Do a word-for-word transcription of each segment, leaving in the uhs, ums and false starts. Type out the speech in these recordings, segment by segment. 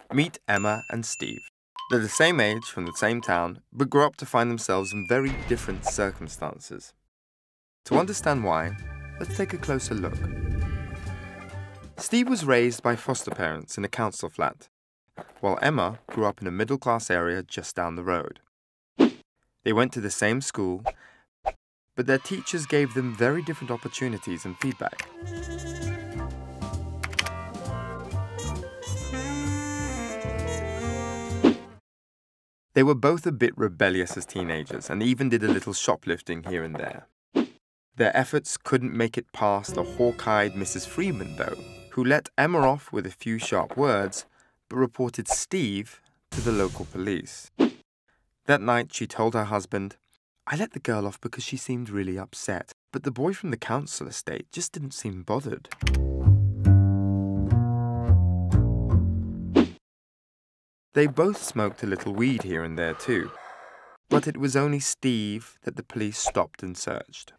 Meet Emma and Steve. They're the same age, from the same town, but grow up to find themselves in very different circumstances. To understand why, let's take a closer look. Steve was raised by foster parents in a council flat, while Emma grew up in a middle-class area just down the road. They went to the same school, but their teachers gave them very different opportunities and feedback. They were both a bit rebellious as teenagers and even did a little shoplifting here and there. Their efforts couldn't make it past the hawk-eyed Missus Freeman, though, who let Emma off with a few sharp words, but reported Steve to the local police. That night, she told her husband, "I let the girl off because she seemed really upset, but the boy from the council estate just didn't seem bothered." They both smoked a little weed here and there too, but it was only Steve that the police stopped and searched.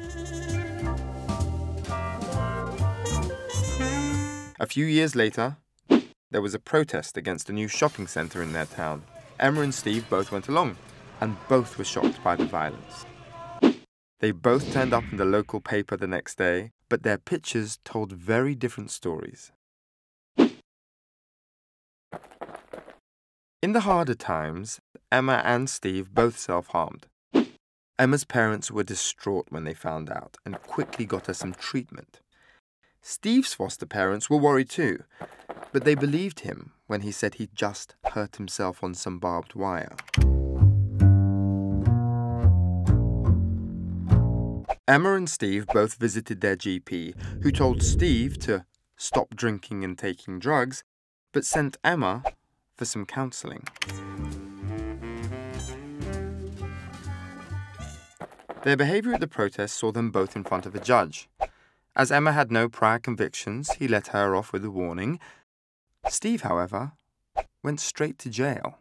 A few years later, there was a protest against a new shopping centre in their town. Emma and Steve both went along, and both were shocked by the violence. They both turned up in the local paper the next day, but their pictures told very different stories. In the harder times, Emma and Steve both self-harmed. Emma's parents were distraught when they found out and quickly got her some treatment. Steve's foster parents were worried too, but they believed him when he said he'd just hurt himself on some barbed wire. Emma and Steve both visited their G P, who told Steve to stop drinking and taking drugs, but sent Emma for some counselling. Their behaviour at the protest saw them both in front of a judge. As Emma had no prior convictions, he let her off with a warning. Steve, however, went straight to jail.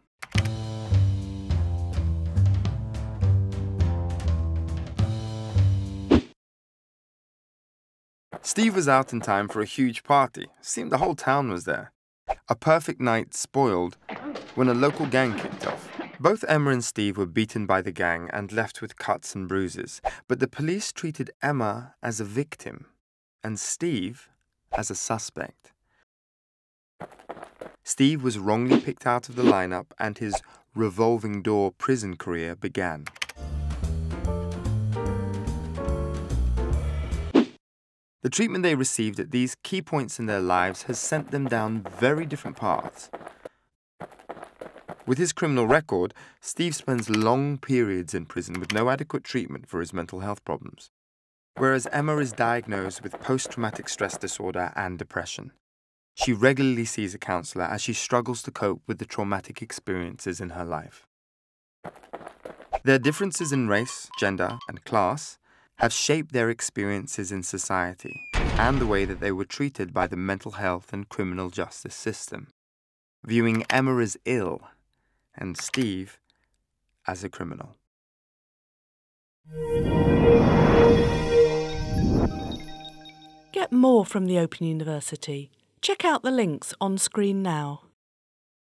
Steve was out in time for a huge party. Seemed the whole town was there. A perfect night spoiled when a local gang kicked off. Both Emma and Steve were beaten by the gang and left with cuts and bruises, but the police treated Emma as a victim and Steve as a suspect. Steve was wrongly picked out of the lineup and his revolving door prison career began. The treatment they received at these key points in their lives has sent them down very different paths. With his criminal record, Steve spends long periods in prison with no adequate treatment for his mental health problems, whereas Emma is diagnosed with post-traumatic stress disorder and depression. She regularly sees a counsellor as she struggles to cope with the traumatic experiences in her life. Their differences in race, gender, and class have shaped their experiences in society and the way that they were treated by the mental health and criminal justice system, viewing Emma as ill and Steve as a criminal. Get more from the Open University. Check out the links on screen now.